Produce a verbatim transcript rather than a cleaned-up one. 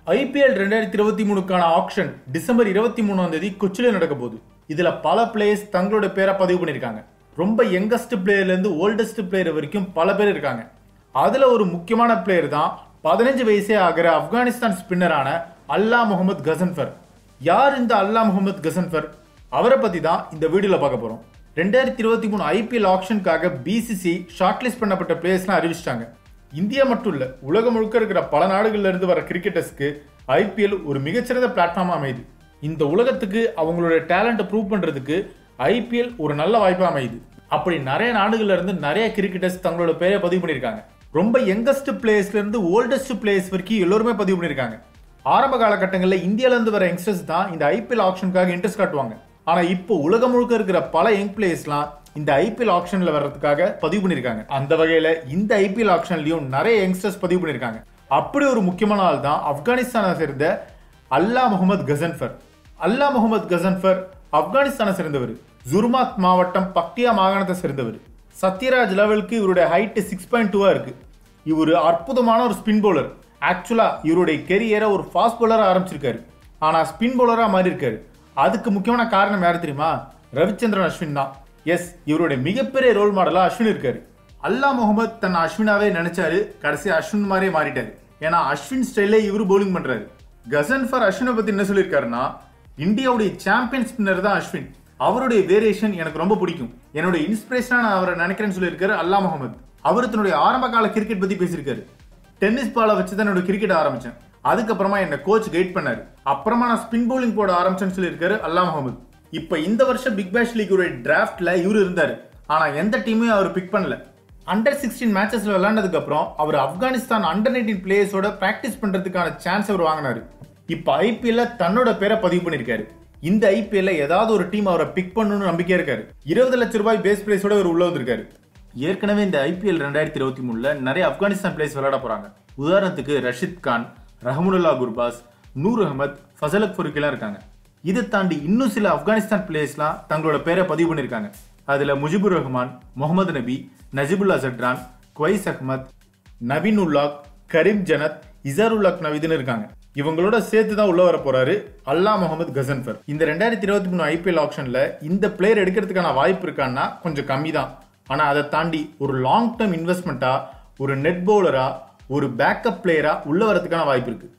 IPL ரெண்டாயிரத்தி இருபத்தி மூணுக்கான action December இருபத்தி மூணாம் தேதி கொச்சியில நடக்க போகுது. இதுல பல பிளேயர்ஸ் தங்களோட பேரை பதிவு பண்ணிருக்காங்க. ரொம்ப யங்கஸ்ட் பிளேயர்ல இருந்து ஓல்டஸ்ட் பிளேயர் வரைக்கும் பல பேர் இருக்காங்க. அதுல ஒரு முக்கியமான பிளேயர் தான் பதினஞ்சு வயசே ஆகிற ஆப்கானிஸ்தான் ஸ்பின்னரான அல்லா முகமது கசன்ஃபர். யார் இந்த அல்லா முகமது கசன்ஃபர்? அவரை பத்தி தான் இந்த வீடியோல பார்க்க போறோம். ரெண்டாயிரத்தி இருபத்தி மூணு ஐபிஎல் ஆக்ஷனுக்காக பிசிசி ஷார்ட்லிஸ்ட் பண்ணப்பட்ட பிளேயர்ஸ்லாம் அறிவிச்சிட்டாங்க. இந்தியா மட்டும் இல்ல, உலகம் முழுக்க இருக்கிற பல நாடுகள்ல இருந்து வர கிரிக்கெட்டர்ஸ்க்கு ஐபிஎல் ஒரு மிகச்சிறந்த பிளாட்ஃபார்மா அமையுது. இந்த உலகத்துக்கு அவங்களோட டேலண்ட்டை ப்ரூவ் பண்றதுக்கு ஐபிஎல் ஒரு நல்ல வாய்ப்பா அமையுது. அப்படி நிறைய நாடுகள்ல இருந்து நிறைய கிரிக்கெட்டர்ஸ் தங்களோட பேரை பதிவு பண்ணிருக்காங்க. ரொம்ப யங்கஸ்ட் பிளேயர்ஸ்ல இருந்து ஓல்டஸ்ட் பிளேயர்ஸ் வரைக்கும் எல்லோருமே பதிவு பண்ணிருக்காங்க. ஆரம்ப காலகட்டங்களில் இந்தியால இருந்து வர யங்ஸ்டர்ஸ் தான் இந்த ஐபிஎல் ஆக்ஷனுக்காக இன்ட்ரெஸ்ட் காட்டுவாங்க. ஆனா இப்போ உலகம் முழுக்க இருக்கிற பல யங் பிளேயர்ஸ்லாம் இந்த ஐபிஎல் ஆக்ஷன்ல வர்றதுக்காக பதிவு பண்ணிருக்காங்க. அந்த வகையில இந்த ஐபிஎல் ஆக்ஷன்லயும் நிறைய யங்ஸ்டர்ஸ் பதிவு பண்ணிருக்காங்க. அப்படி ஒரு முக்கியமான ஆள் தான் ஆப்கானிஸ்தானை சேர்ந்த அல்லா முகமது கசன்ஃபர். அல்லா முகமது கசன்ஃபர் ஆப்கானிஸ்தானை சேர்ந்தவர். ஜுர்மாத் மாவட்டம் பக்டியா மாகாணத்தை சேர்ந்தவர். சத்யராஜ் லெவலுக்கு இவருடைய ஹைட் சிக்ஸ் பாயிண்ட் டூவா இருக்கு. இவர் அற்புதமான ஒரு ஸ்பின் பவுலர். ஆக்சுவலா இவருடைய கெரியரை ஒரு ஃபாஸ்ட் பவுலரா ஆரம்பிச்சிருக்காரு. ஆனா ஸ்பின் பவுலரா மாறி இருக்காரு. அதுக்கு முக்கியமான காரணம் யாரு தெரியுமா? ரவிச்சந்திரன் அஸ்வின் தான். எஸ், இவருடைய மிகப்பெரிய ரோல் மாடலா அஸ்வின் இருக்காரு. அல்லா முகமது தன் அஸ்வினாவே நினைச்சாரு, கடைசி அஸ்வின் மாதிரியே மாறிட்டாரு. ஏன்னா அஸ்வின் ஸ்டைலே இவரு பவுலிங் பண்றாரு. கசன்ஃபர் அஸ்வினை பத்தி என்ன சொல்லியிருக்காருன்னா, இந்தியாவுடைய சாம்பியன் ஸ்பின்னர் தான் அஸ்வின். அவருடைய வேரியேஷன் எனக்கு ரொம்ப பிடிக்கும். என்னோட இன்ஸ்பிரேஷனா நான் அவரை நினைக்கிறேன்னு சொல்லியிருக்காரு அல்லா முகமது. அவர் தன்னுடைய ஆரம்ப கால கிரிக்கெட் பத்தி பேசியிருக்காரு. டென்னிஸ் பாலை வச்சு தான் என்னோட கிரிக்கெட் ஆரம்பிச்சேன். அதுக்கப்புறமா என்ன கோச் கைட் பண்ணாரு. அப்புறமா நான் ஸ்பின் பவுலிங் போட ஆரம்பிச்சேன்னு சொல்லியிருக்காரு அல்லா முகமது. இப்ப இந்த வருஷம் பிக் பேஷ் லீக் டிராஃப்ட்ல இவரு இருந்தாரு. ஆனா எந்த டீமையும் அவர் பிக் பண்ணல. அண்டர் சிக்ஸ்டீன் மேட்சஸ்ல விளையாண்டதுக்கு அப்புறம் அவர் ஆப்கானிஸ்தான் அண்டர் நைன்டீன் பிளேயர்ஸோட பிராக்டிஸ் பண்றதுக்கான சான்ஸ் அவர் வாங்கினாரு. இப்ப ஐபிஎல்ல தன்னோட பேரை பதிவு பண்ணிருக்காரு. இந்த ஐபிஎல்ல ஏதாவது ஒரு டீம் அவரை பிக் பண்ணணும்னு நம்பிக்கையா இருக்காரு. இருபது லட்சம் ரூபாய் பேஸ் பிரைஸோட அவர் உள்ள வந்திருக்காரு. ஏற்கனவே இந்த ஐபிஎல் ரெண்டாயிரத்தி இருபத்தி மூணுல நிறைய ஆப்கானிஸ்தான் பிளேயர்ஸ் விளையாட போறாங்க. உதாரணத்துக்கு ரஷித் கான், ரஹமுல்லா குர்பாஸ், நூர் அகமது, ஃபசலக் ஃபருக்கிலாம் இருக்காங்க. இதை தாண்டி இன்னும் சில ஆப்கானிஸ்தான் பிளேயர்ஸ்லாம் தங்களோட பேரை பதிவு பண்ணிருக்காங்க. அதுல முஜிபுர் ரஹ்மான், முகமது நபி, நஜிபுல்லா ஜட்ரான், குவைஸ் அஹ்மத், நவீன் உல்லாக், கரீம் ஜனத், இசாருல்லாக் நவீதுன்னு இருக்காங்க. இவங்களோட சேர்த்து தான் உள்ள வர போறாரு அல்லா முகமது கசன்ஃபர். இந்த ரெண்டாயிரத்தி இருபத்தி மூணு ஐபிஎல் ஆக்ஷன்ல இந்த பிளேயர் எடுக்கிறதுக்கான வாய்ப்பு இருக்கான்னா கொஞ்சம் கம்மி தான். ஆனா அதை தாண்டி ஒரு லாங் டேர்ம் இன்வெஸ்ட்மெண்டா, ஒரு நெட் பவுலரா, ஒரு பேக்கப் பிளேயரா உள்ள வரதுக்கான வாய்ப்பு இருக்கு.